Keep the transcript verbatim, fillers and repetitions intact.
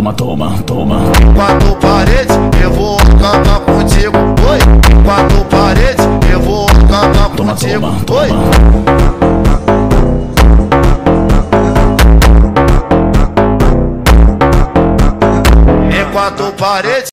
toma, toma, toma. Quatro paredes, eu vou cantar contigo. Oi, quatro paredes, eu vou cantar Toma, contigo. toma, toma. Oi. Em quatro paredes.